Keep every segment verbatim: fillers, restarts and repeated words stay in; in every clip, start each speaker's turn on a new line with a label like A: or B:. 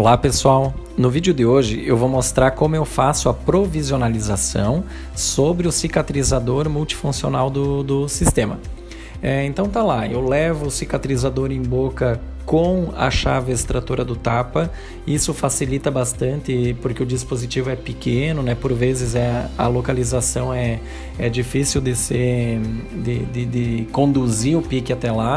A: Olá pessoal, no vídeo de hoje eu vou mostrar como eu faço a provisionalização sobre o cicatrizador multifuncional do, do sistema. É, então tá lá, eu levo o cicatrizador em boca com a chave extratora do tapa. Isso facilita bastante porque o dispositivo é pequeno, né? Por vezes é, a localização é, é difícil de, ser, de, de, de conduzir o pique até lá.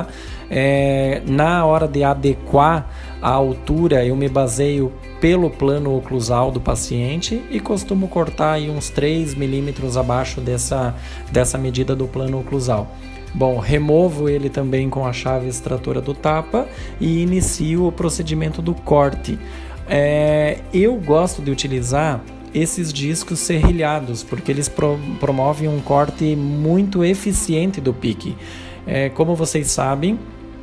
A: É, na hora de adequar a altura, eu me baseio pelo plano oclusal do paciente e costumo cortar aí uns três milímetros abaixo dessa, dessa medida do plano oclusal. Bom, removo ele também com a chave extratora do tapa e inicio o procedimento do corte. É, eu gosto de utilizar esses discos serrilhados porque eles pro, promovem um corte muito eficiente do pique. É, como vocês sabem,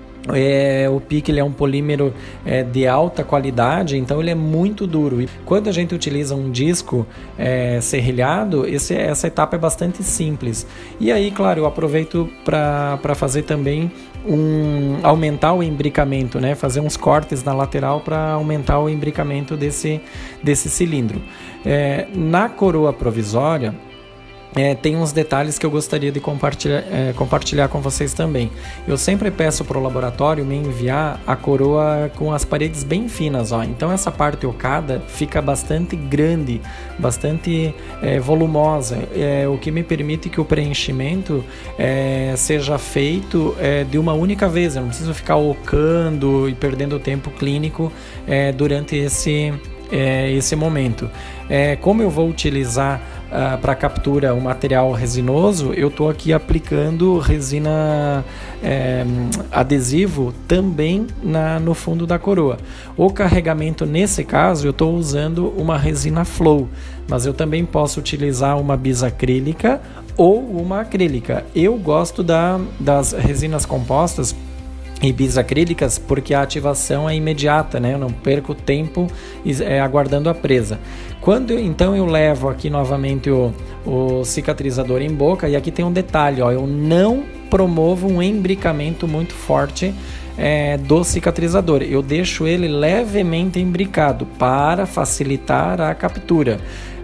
A: É, o pique ele é um polímero é, de alta qualidade, então ele é muito duro. E quando a gente utiliza um disco é, serrilhado, esse, essa etapa é bastante simples. E aí, claro, eu aproveito para fazer também um aumentar o imbricamento, né? Fazer uns cortes na lateral para aumentar o imbricamento desse, desse cilindro. É, na coroa provisória, É, tem uns detalhes que eu gostaria de compartilhar, é, compartilhar com vocês também. Eu sempre peço para o laboratório me enviar a coroa com as paredes bem finas, ó. Então essa parte ocada fica bastante grande, bastante é, volumosa, é, o que me permite que o preenchimento é, seja feito é, de uma única vez. Eu não preciso ficar ocando e perdendo tempo clínico é, durante esse, é, esse momento. É, como eu vou utilizar Uh, para captura o material resinoso, eu estou aqui aplicando resina é, adesivo também na, no fundo da coroa. O carregamento, nesse caso, eu estou usando uma resina flow, mas eu também posso utilizar uma bisacrílica ou uma acrílica. Eu gosto da, das resinas compostas e bisacrílicas porque a ativação é imediata, né? Eu não perco tempo é, aguardando a presa. Quando eu, então eu levo aqui novamente o, o cicatrizador em boca, e aqui tem um detalhe, ó, eu não promovo um imbricamento muito forte é, do cicatrizador, eu deixo ele levemente imbricado para facilitar a captura.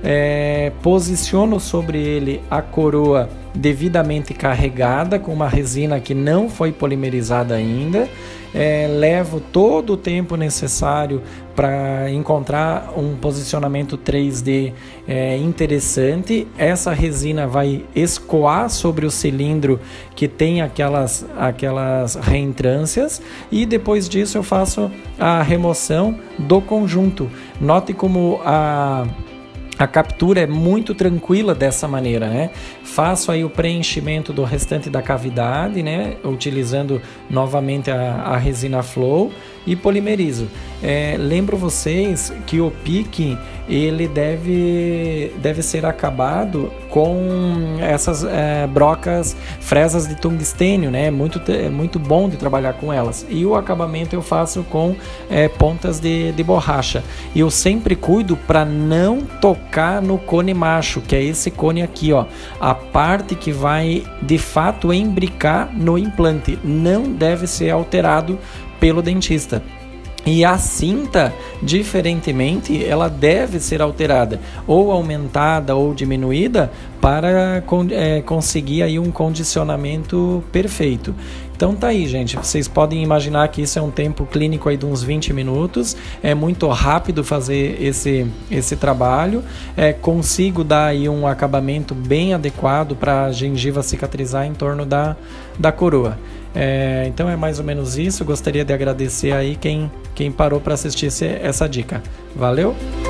A: É, posiciono sobre ele a coroa devidamente carregada com uma resina que não foi polimerizada ainda. É, levo todo o tempo necessário para encontrar um posicionamento três D é, interessante. Essa resina vai escoar sobre o cilindro que tem aquelas, aquelas reentrâncias, e depois disso eu faço a remoção do conjunto. Note como a A captura é muito tranquila dessa maneira, né? Faço aí o preenchimento do restante da cavidade, né? Utilizando novamente a, a resina flow e polimerizo. É, lembro vocês que o pique ele deve, deve ser acabado com essas é, brocas, fresas de tungstênio, né? Muito, é muito bom de trabalhar com elas. E o acabamento eu faço com é, pontas de, de borracha. E eu sempre cuido para não tocar no cone macho, que é esse cone aqui, ó. A parte que vai de fato imbricar no implante não deve ser alterado pelo dentista. E a cinta, diferentemente, ela deve ser alterada, ou aumentada ou diminuída, para é, conseguir aí um condicionamento perfeito. Então tá aí, gente, vocês podem imaginar que isso é um tempo clínico aí de uns vinte minutos, é muito rápido fazer esse, esse trabalho, é, consigo dar aí um acabamento bem adequado para a gengiva cicatrizar em torno da, da coroa. É, então é mais ou menos isso. Gostaria de agradecer aí quem, quem parou para assistir esse, essa dica. Valeu!